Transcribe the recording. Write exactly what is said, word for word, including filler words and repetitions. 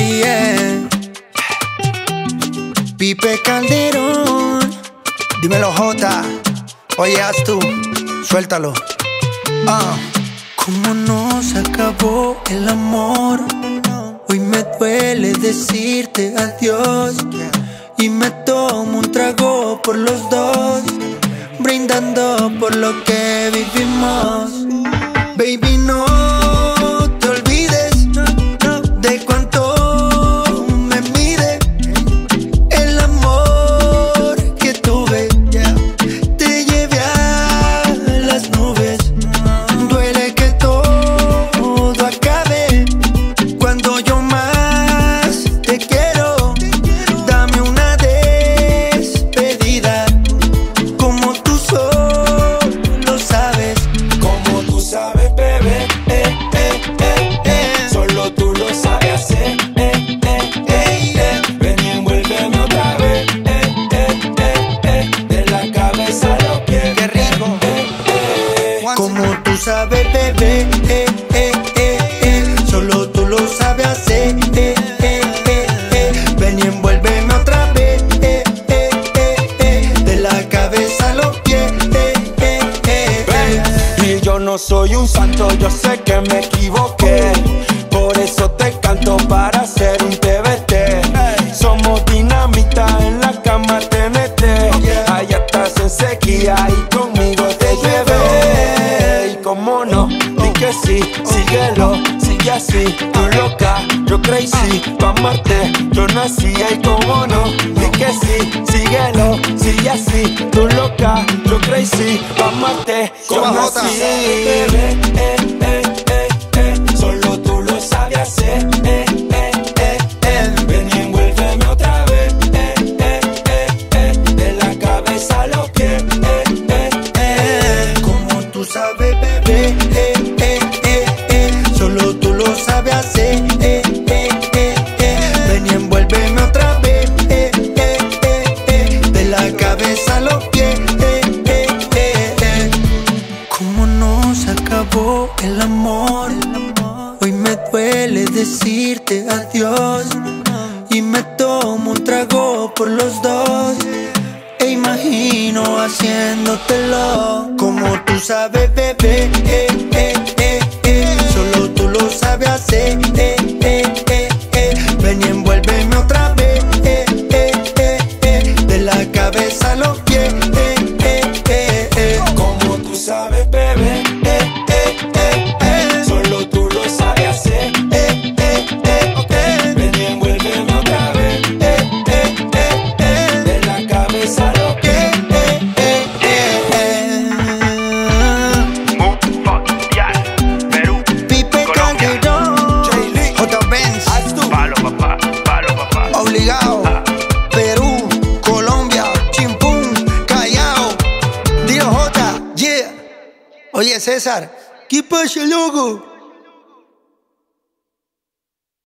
yeah. Pipe Calderón, dímelo Jota, oye haz tú, suéltalo. Ah. Cómo nos acabó el amor, hoy me duele decirte adiós. Y me tomo un trago por los dos, brindando por lo que vivimos. Baby, no te olvides de cuánto me mide el amor que tuve. Te llevé a las nubes. Duele que todo acabe cuando yo más te quiero. Dame una despedida, como tú solo sabes. Como tú sabes, bebé, eh, eh, eh, eh. Solo tú lo sabes hacer, eh, eh, eh, eh. Ven y envuélveme otra vez, eh, eh, eh, eh. De la cabeza a los pies, qué rico, eh, eh, eh. como tú sabes, bebé, eh, eh, eh, eh. Solo tú lo sabes hacer, eh, eh, eh, eh. Ven y envuélveme otra vez, eh, eh, eh, eh. De la cabeza a los pies, eh, eh, eh, eh. Y yo no soy un santo, yo sé que me equivoqué. Por eso te canto para hacer un T V T. Somos dinamita en la cama T N T. Allá estás en sequía y conmigo te llevé. Y como no, di que sí, síguelo, sigue así. Tú loca, yo crazy, pa' amarte yo nací. Y como no, di que sí, síguelo, sigue así. Tú loca, yo crazy, pa' amarte yo Suba, nací. Jota. Bebé, eh, eh, eh, eh. Solo tú lo sabes hacer, eh, eh, eh, eh. Ven y envuélveme otra vez, eh, eh, eh, eh. De la cabeza a los pies, eh, eh, eh. Como tú sabes, bebé, eh, eh, eh, eh. Solo tú lo sabes hacer, eh, eh, eh, eh. Ven y envuélveme otra vez, eh, eh, eh, eh. De la cabeza a los pies, eh, eh, eh, eh. Cómo nos acabó el amor, hoy me duele decirte adiós. Y me tomo un trago por los dos, e imagino haciéndotelo. Como tú sabes, bebé, eh, eh, eh, eh. Solo tú lo sabes hacer, eh, eh, eh, eh. Ven y envuélveme otra vez, eh, eh, eh, eh. De la cabeza a los pies, eh, eh, eh, eh. Como tú sabes, bebé, eh, eh, eh, eh. Solo tú lo sabes hacer, eh, eh, eh, eh. Ven y envuélveme otra vez, eh, eh, eh, eh. De la cabeza a los pies, eh, eh, eh, Mundial, Perú, Pipe Colombia, Calderón, J. Benz, haz tú. palo papá, palo papá. obligado. Perú, Colombia, Chimpún, Callao. Dilo J, yeah. Oye César, ¿qué pasa, loco?